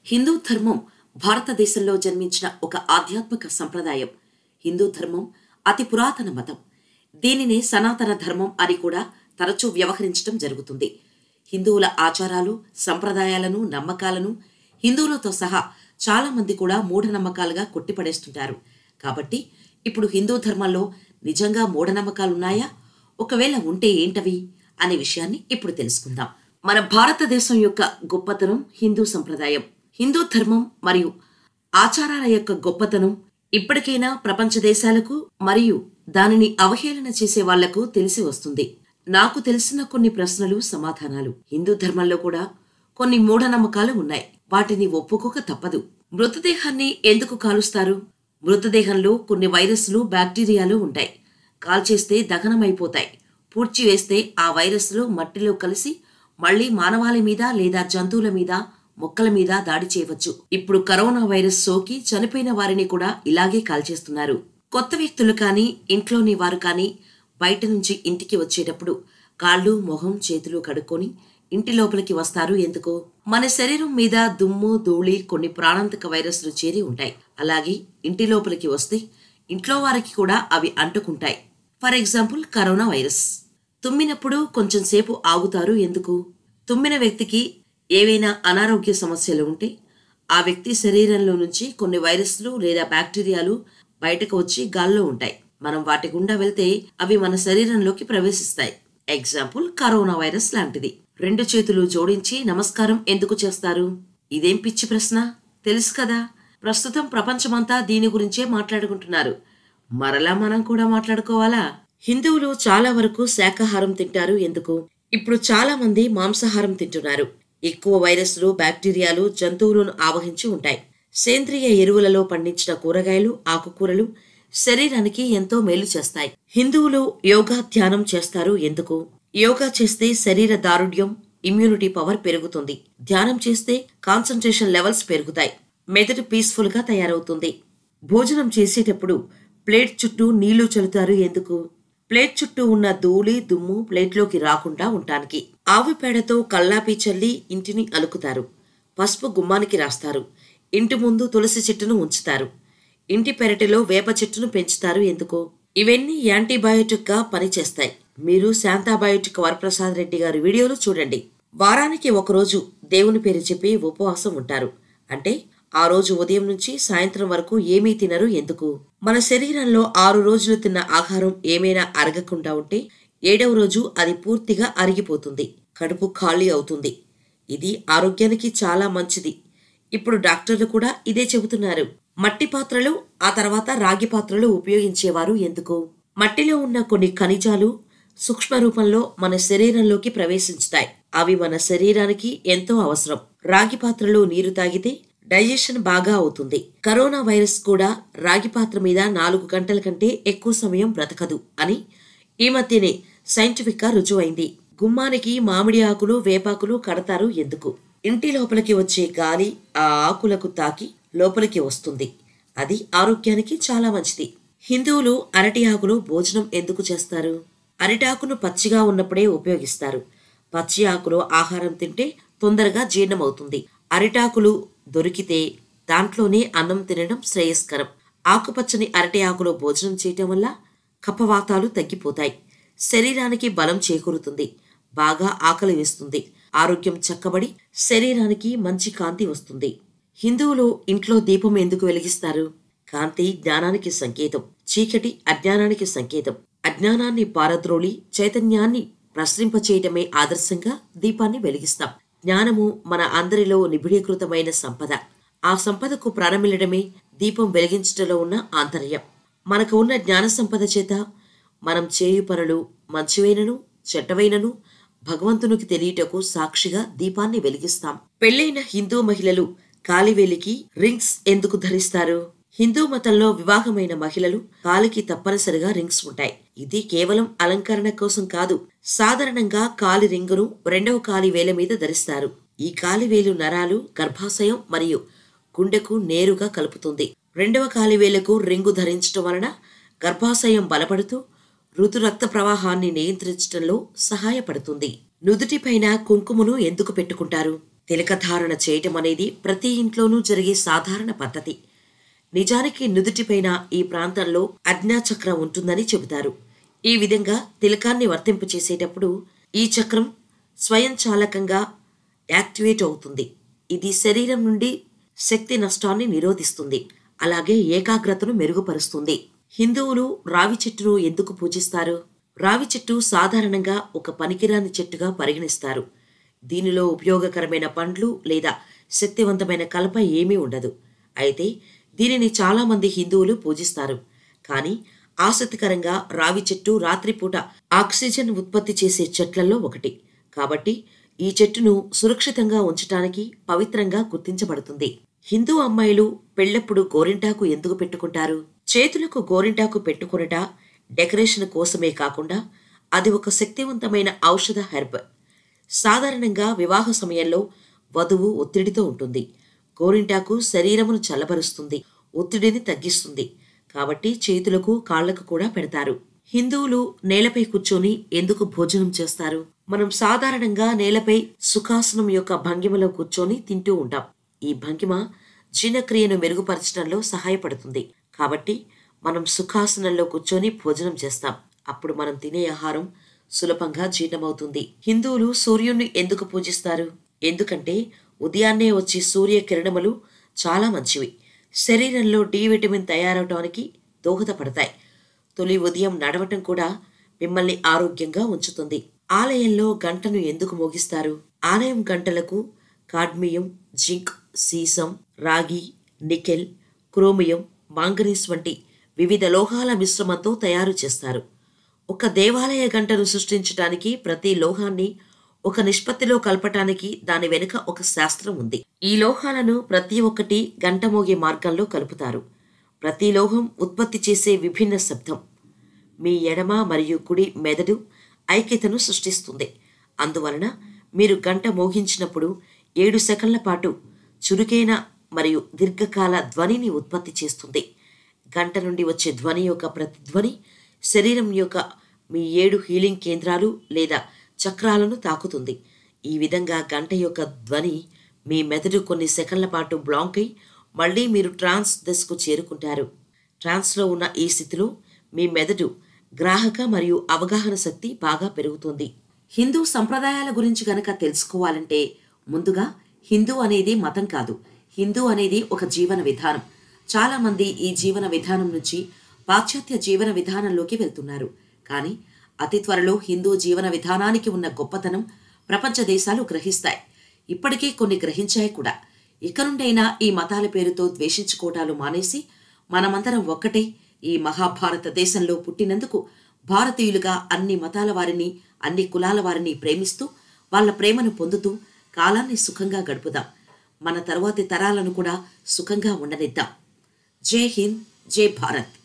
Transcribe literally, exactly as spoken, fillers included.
హిందూ ధర్మం భారతదేశంలో జన్మించిన ఒక ఆధ్యాత్మిక సంప్రదాయం. హిందూ ధర్మం అతి పురాతన మతం. దీనినే సనాతన ధర్మం అని కూడా తరచూ వ్యవహరించడం జరుగుతుంది. హిందువుల ఆచారాలు, సంప్రదాయాలను, నమ్మకాలను హిందువులతో సహా చాలా మంది కూడా మూఢనమ్మకాలుగా కొట్టిపడేస్తుంటారు. కాబట్టి ఇప్పుడు హిందూ ధర్మంలో నిజంగా మూఢనమ్మకాలున్నాయా? ఒకవేళ ఉంటే ఏంటవి అనే విషయాన్ని ఇప్పుడు తెలుసుకుందాం. మన భారతదేశం యొక్క గొప్పతనం హిందూ సంప్రదాయం, హిందూ ధర్మం మరియు ఆచారాల యొక్క గొప్పతనం ఇప్పటికైనా ప్రపంచ దేశాలకు మరియు దానిని అవహేళన చేసే వాళ్లకు తెలిసి వస్తుంది. నాకు తెలిసిన కొన్ని ప్రశ్నలు, సమాధానాలు. హిందూ ధర్మంలో కూడా కొన్ని మూఢనమ్మకాలు ఉన్నాయి. వాటిని ఒప్పుకోక తప్పదు. మృతదేహాన్ని ఎందుకు కాలుస్తారు? మృతదేహంలో కొన్ని వైరస్లు, బ్యాక్టీరియాలు ఉంటాయి. కాల్చేస్తే దహనమైపోతాయి. పూడ్చివేస్తే ఆ వైరస్లు మట్టిలో కలిసి మళ్లీ మానవాళి మీద లేదా జంతువుల మీద, మొక్కల మీద దాడి చేయవచ్చు. ఇప్పుడు కరోనా వైరస్ సోకి చనిపోయిన వారిని కూడా ఇలాగే కాల్చేస్తున్నారు. కొత్త వ్యక్తులు కానీ, ఇంట్లోని వారు కానీ బయట నుంచి ఇంటికి వచ్చేటప్పుడు కాళ్ళు, మొహం, చేతులు కడుక్కొని ఇంటి లోపలికి వస్తారు. ఎందుకు? మన శరీరం మీద దుమ్ము, ధూళి, కొన్ని ప్రాణాంతక వైరస్లు చేరి ఉంటాయి. అలాగే ఇంటి లోపలికి వస్తే ఇంట్లో వారికి కూడా అవి అంటుకుంటాయి. For example corona virus. తుమ్మినప్పుడు కొంచెం సేపు ఆగుతారు. ఎందుకు? తుమ్మిన వ్యక్తికి ఏవైనా అనారోగ్య సమస్యలు ఉంటే ఆ వ్యక్తి శరీరంలో నుంచి కొన్ని వైరస్లు లేదా బ్యాక్టీరియాలు బయటకు వచ్చి గాల్లో ఉంటాయి. మనం వాటి గుండా వెళ్తే అవి మన శరీరంలోకి ప్రవేశిస్తాయి. ఎగ్జాంపుల్ కరోనా వైరస్ లాంటిది. రెండు చేతులు జోడించి నమస్కారం ఎందుకు చేస్తారు? ఇదేం పిచ్చి ప్రశ్న, తెలుసు కదా. ప్రస్తుతం ప్రపంచమంతా దీని గురించే మాట్లాడుకుంటున్నారు. మరలా మనం కూడా మాట్లాడుకోవాలా? హిందువులు చాలా వరకు శాకాహారం తింటారు. ఎందుకు? ఇప్పుడు చాలా మంది మాంసాహారం తింటున్నారు. ఎక్కువ వైరస్లు, బ్యాక్టీరియాలు జంతువులను ఆవహించి ఉంటాయి. సేంద్రియ ఎరువులలో పండించిన కూరగాయలు, ఆకుకూరలు శరీరానికి ఎంతో మేలు చేస్తాయి. హిందువులు యోగా, ధ్యానం చేస్తారు. ఎందుకు? యోగా చేస్తే శరీర దారుఢ్యం, ఇమ్యూనిటీ పవర్ పెరుగుతుంది. ధ్యానం చేస్తే కాన్సంట్రేషన్ లెవెల్స్ పెరుగుతాయి. మెదడు పీస్ఫుల్ గా తయారవుతుంది. భోజనం చేసేటప్పుడు ప్లేట్ చుట్టూ నీళ్లు చల్లుతారు. ఎందుకు? ప్లేట్ చుట్టూ ఉన్న ధూళి, దుమ్ము ప్లేట్లోకి రాకుండా ఉండటానికి. ఆవు పేడతో కల్లాపి చల్లి ఇంటిని అలుకుతారు. పసుపు గుమ్మానికి రాస్తారు. ఇంటి ముందు తులసి చెట్టును ఉంచుతారు. ఇంటి పెరటిలో వేప చెట్టును పెంచుతారు. ఎందుకు? ఇవన్నీ యాంటీబయోటిక్ గా పనిచేస్తాయి. మీరు శాంతాబయోటిక్ వరప్రసాద్ రెడ్డి గారి వీడియోలు చూడండి. వారానికి ఒకరోజు దేవుని పేరు చెప్పి ఉపవాసం ఉంటారు. అంటే ఆ రోజు ఉదయం నుంచి సాయంత్రం వరకు ఏమీ తినరు. ఎందుకు? మన శరీరంలో ఆరు రోజులు తిన్న ఆహారం ఏమైనా అరగకుండా ఉంటే ఏడవ రోజు అది పూర్తిగా అరిగిపోతుంది. కడుపు ఖాళీ అవుతుంది. ఇది ఆరోగ్యానికి చాలా మంచిది. ఇప్పుడు డాక్టర్లు కూడా ఇదే చెబుతున్నారు. మట్టి పాత్రలు, ఆ తర్వాత రాగి పాత్రలు ఉపయోగించేవారు. ఎందుకు? మట్టిలో ఉన్న కొన్ని ఖనిజాలు సూక్ష్మ రూపంలో మన శరీరంలోకి ప్రవేశించుతాయి. అవి మన శరీరానికి ఎంతో అవసరం. రాగి పాత్రలో నీరు తాగితే డైజెషన్ బాగా అవుతుంది. కరోనా వైరస్ కూడా రాగి పాత్ర మీద నాలుగు గంటల కంటే ఎక్కువ సమయం బ్రతకదు అని ఈ మధ్యనే సైంటిఫిక్ గా రుజువైంది. గుమ్మానికి మామిడి ఆకులు, వేపాకులు కడతారు. ఎందుకు? ఇంటి లోపలికి వచ్చే గాలి ఆ ఆకులకు తాకి లోపలికి వస్తుంది. అది ఆరోగ్యానికి చాలా మంచిది. హిందువులు అరటి ఆకులు భోజనం ఎందుకు చేస్తారు? అరిటాకును పచ్చిగా ఉన్నప్పుడే ఉపయోగిస్తారు. పచ్చి ఆకులు ఆహారం తింటే తొందరగా జీర్ణమవుతుంది. అరిటాకులు దొరికితే దాంట్లోనే అన్నం తినడం శ్రేయస్కరం. ఆకుపచ్చని అరటి ఆకులో భోజనం చేయటం వల్ల కఫవాతాలు తగ్గిపోతాయి. శరీరానికి బలం చేకూరుతుంది. బాగా ఆకలి వేస్తుంది. ఆరోగ్యం చక్కబడి శరీరానికి మంచి కాంతి వస్తుంది. హిందువులు ఇంట్లో దీపం ఎందుకు వెలిగిస్తారు? కాంతి జ్ఞానానికి సంకేతం. చీకటి అజ్ఞానానికి సంకేతం. అజ్ఞానాన్ని పారద్రోలి చైతన్యాన్ని ప్రసరింపచేయటమే ఆదర్శంగా దీపాన్ని వెలిగిస్తాం. జ్ఞానము మన అందరిలో నిబిడీకృతమైన సంపద. ఆ సంపదకు ప్రారంభించడమే దీపం వెలిగించటంలో ఉన్న ఆంతర్యం. మనకు ఉన్న జ్ఞాన సంపద చేత మనం చేయు పనులు మంచివైనను చెడ్డవైనను భగవంతునికి తెలియటకు సాక్షిగా దీపాన్ని వెలిగిస్తాం. పెళ్లైన హిందూ మహిళలు కాలివేలికి రింగ్స్ ఎందుకు ధరిస్తారు? హిందూ మతంలో వివాహమైన మహిళలు కాలికి తప్పనిసరిగా రింగ్స్ ఉంటాయి. ఇది కేవలం అలంకరణ కోసం కాదు. సాధారణంగా కాలి రింగును రెండవ కాలి వేల మీద ధరిస్తారు. ఈ కాలివేలు నరాలు, గర్భాశయం మరియు గుండెకు నేరుగా కలుపుతుంది. రెండవ కాలివేలకు రింగు ధరించడం వలన గర్భాశయం బలపడుతూ ఋతు రక్త ప్రవాహాన్ని నియంత్రించడంలో సహాయపడుతుంది. నుదుటిపైన కుంకుమను ఎందుకు పెట్టుకుంటారు? తిలకధారణ చేయటం అనేది ప్రతి ఇంట్లోనూ జరిగే సాధారణ పద్ధతి. నిజానికి నుదుటిపైన ఈ ప్రాంతంలో ఆజ్ఞాచక్రం ఉంటుందని చెబుతారు. ఈ విధంగా తిలకాన్ని వర్తింపచేసేటప్పుడు ఈ చక్రం స్వయంచాలకంగా యాక్టివేట్ అవుతుంది. ఇది శరీరం నుండి శక్తి నష్టాన్ని నిరోధిస్తుంది, అలాగే ఏకాగ్రతను మెరుగుపరుస్తుంది. హిందువులు రావి చెట్టును ఎందుకు పూజిస్తారు? రావి చెట్టు సాధారణంగా ఒక పనికిరాని చెట్టుగా పరిగణిస్తారు. దీనిలో ఉపయోగకరమైన పండ్లు లేదా శక్తివంతమైన కలప ఏమీ ఉండదు. అయితే దీనిని చాలామంది హిందువులు పూజిస్తారు. కానీ ఆసక్తికరంగా రావి చెట్టు రాత్రిపూట ఆక్సిజన్ ఉత్పత్తి చేసే చెట్లలో ఒకటి. కాబట్టి ఈ చెట్టును సురక్షితంగా ఉంచటానికి పవిత్రంగా గుర్తించబడుతుంది. హిందూ అమ్మాయిలు పెళ్లప్పుడు గోరింటాకు ఎందుకు పెట్టుకుంటారు? చేతులకు గోరింటాకు పెట్టుకునట డెకరేషన్ కోసమే కాకుండా అది ఒక శక్తివంతమైన ఔషధ హెర్బ్. సాధారణంగా వివాహ సమయంలో వధువు ఒత్తిడితో ఉంటుంది. గోరింటాకు శరీరమును చల్లబరుస్తుంది, ఒత్తిడిని తగ్గిస్తుంది. కాబట్టి చేతులకు కాళ్లకు కూడా పెడతారు. హిందువులు నేలపై కూర్చొని ఎందుకు భోజనం చేస్తారు? మనం సాధారణంగా నేలపై సుఖాసనం యొక్క భంగిమలో కూర్చొని తింటూ ఉంటాం. ఈ భంగిమ జీర్ణక్రియను మెరుగుపరచడంలో సహాయపడుతుంది. కాబట్టి మనం సుఖాసనంలో కూర్చొని భోజనం చేస్తాం. అప్పుడు మనం తినే ఆహారం సులభంగా జీర్ణమవుతుంది. హిందువులు సూర్యుణ్ణి ఎందుకు పూజిస్తారు? ఎందుకంటే ఉదయాన్నే వచ్చే సూర్యకిరణములు చాలా మంచివి. శరీరంలో డి విటమిన్ తయారవటానికి దోహదపడతాయి. తొలి ఉదయం నడవటం కూడా మిమ్మల్ని ఆరోగ్యంగా ఉంచుతుంది. ఆలయంలో గంటను ఎందుకు మోగిస్తారు? ఆలయం గంటలకు కాడ్మియం, జింక్, సీసం, రాగి, నికెల్, క్రోమియం, మాంగనీస్ వంటి వివిధ లోహాల మిశ్రమంతో తయారు చేస్తారు. ఒక దేవాలయ గంటను సృష్టించడానికి ప్రతి లోహాన్ని ఒక నిష్పత్తిలో కలపటానికి దాని వెనుక ఒక శాస్త్రం ఉంది. ఈ లోహాలను ప్రతి ఒక్కటి గంట మోగే మార్గంలో కలుపుతారు. ప్రతి లోహం ఉత్పత్తి చేసే విభిన్న శబ్దం మీ ఎడమ మరియు కుడి మెదడు ఐక్యతను సృష్టిస్తుంది. అందువలన మీరు గంట మోగించినప్పుడు ఏడు సెకండ్ల పాటు చురుకైన మరియు దీర్ఘకాల ధ్వనిని ఉత్పత్తి చేస్తుంది. గంట నుండి వచ్చే ధ్వని యొక్క ప్రతిధ్వని శరీరం యొక్క మీ ఏడు హీలింగ్ కేంద్రాలు లేదా చక్రాలను తాకుతుంది. ఈ విధంగా గంట యొక్క ధ్వని మీ మెదడు కొన్ని సెకండ్ల పాటు బ్లాంక్ అయి మళ్ళీ మీరు ట్రాన్స్ దశకు చేరుకుంటారు. ట్రాన్స్లో ఉన్న ఈ స్థితిలో మీ మెదడు గ్రాహక మరియు అవగాహన శక్తి బాగా పెరుగుతుంది. హిందూ సంప్రదాయాల గురించి గనక తెలుసుకోవాలంటే ముందుగా హిందూ అనేది మతం కాదు, హిందూ అనేది ఒక జీవన విధానం. చాలామంది ఈ జీవన విధానం నుంచి పాశ్చాత్య జీవన విధానంలోకి వెళ్తున్నారు. కానీ అతి త్వరలో హిందూ జీవన విధానానికి ఉన్న గొప్పతనం ప్రపంచ దేశాలు గ్రహిస్తాయి. ఇప్పటికే కొన్ని గ్రహించాయి కూడా. ఇక నుండైనా ఈ మతాల పేరుతో ద్వేషించుకోవటాలు మానేసి మనమందరం ఒక్కటే ఈ మహాభారత దేశంలో పుట్టినందుకు భారతీయులుగా అన్ని మతాల వారిని, అన్ని కులాల వారిని ప్రేమిస్తూ వాళ్ళ ప్రేమను పొందుతూ కాలాన్ని సుఖంగా గడుపుదాం. మన తరువాతి తరాలను కూడా సుఖంగా ఉండనిద్దాం. జై హింద్, జై భారత్.